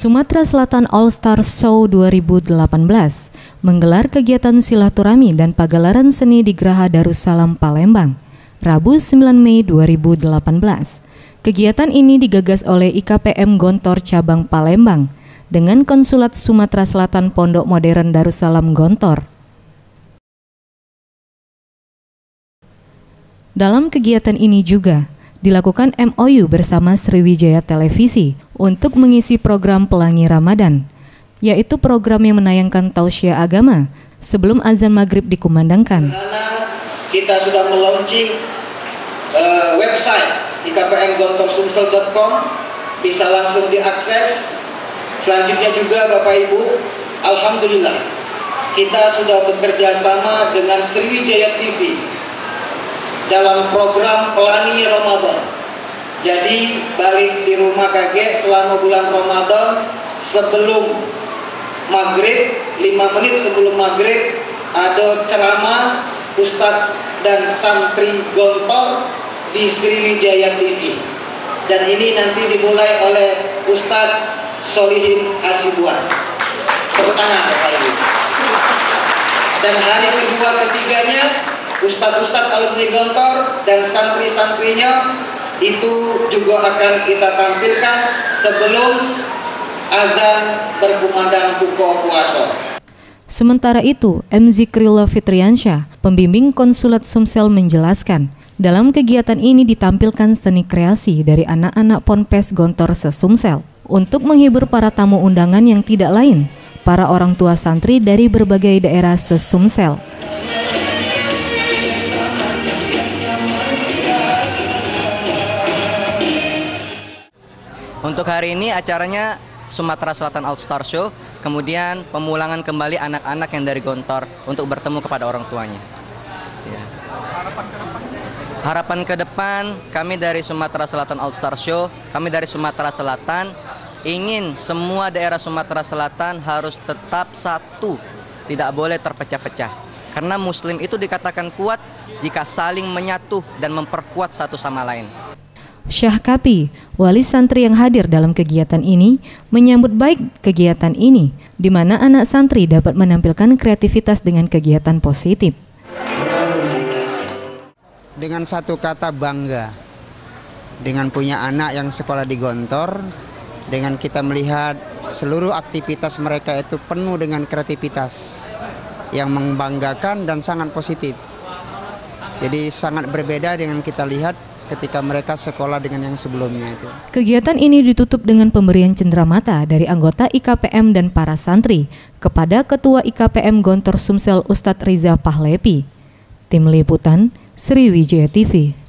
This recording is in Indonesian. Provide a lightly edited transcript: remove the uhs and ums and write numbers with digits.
Sumatera Selatan All Star Show 2018 menggelar kegiatan silaturahmi dan pagelaran seni di Geraha Darussalam Palembang, Rabu 9 Mei 2018. Kegiatan ini digagas oleh IKPM Gontor Cabang Palembang dengan Konsulat Sumatera Selatan Pondok Modern Darussalam Gontor. Dalam kegiatan ini juga dilakukan MOU bersama Sriwijaya Televisi untuk mengisi program Pelangi Ramadan, yaitu program yang menayangkan tausiah agama sebelum azan maghrib dikumandangkan. Kita sudah melaunching website ikpmgontorsumsel.com, bisa langsung diakses. Selanjutnya juga Bapak Ibu, alhamdulillah kita sudah bekerja sama dengan Sriwijaya TV dalam program Pelangi Ramadan. Jadi balik di rumah kakek selama bulan Ramadan, sebelum maghrib, 5 menit sebelum maghrib ada ceramah Ustadz dan santri Gontor di Sriwijaya TV. Dan ini nanti dimulai oleh Ustadz Solihin Hasibuan. Tepuk tangan Bapak Ibu. Dan hari kedua ketiganya Ustadz-ustadz alumni Gontor dan santri-santrinya itu juga akan kita tampilkan sebelum azan berkumandang buka puasa. Sementara itu, M. Zikrullah Fitriansyah, pembimbing Konsulat Sumsel menjelaskan, dalam kegiatan ini ditampilkan seni kreasi dari anak-anak Ponpes Gontor se-Sumsel untuk menghibur para tamu undangan yang tidak lain, para orang tua santri dari berbagai daerah se-Sumsel. Untuk hari ini acaranya Sumatera Selatan All Star Show, kemudian pemulangan kembali anak-anak yang dari Gontor untuk bertemu kepada orang tuanya. Ya. Harapan ke depan kami dari Sumatera Selatan All Star Show, kami dari Sumatera Selatan ingin semua daerah Sumatera Selatan harus tetap satu, tidak boleh terpecah-pecah. Karena Muslim itu dikatakan kuat jika saling menyatu dan memperkuat satu sama lain. Syah Kapi, wali santri yang hadir dalam kegiatan ini, menyambut baik kegiatan ini, di mana anak santri dapat menampilkan kreativitas dengan kegiatan positif. Dengan satu kata bangga, dengan punya anak yang sekolah di Gontor, dengan kita melihat seluruh aktivitas mereka itu penuh dengan kreativitas yang membanggakan dan sangat positif. Jadi sangat berbeda dengan kita lihat ketika mereka sekolah dengan yang sebelumnya itu. Kegiatan ini ditutup dengan pemberian cenderamata dari anggota IKPM dan para santri kepada Ketua IKPM Gontor Sumsel Ustadz Riza Pahlepi. Tim Liputan Sriwijaya TV.